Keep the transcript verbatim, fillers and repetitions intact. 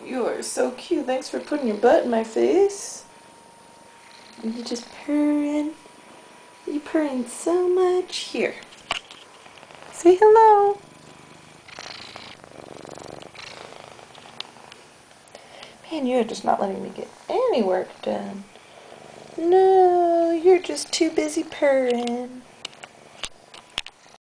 You are so cute. Thanks for putting your butt in my face. You just purring. You purring so much. Here. Say hello. Man, you're just not letting me get any work done. No, you're just too busy purring.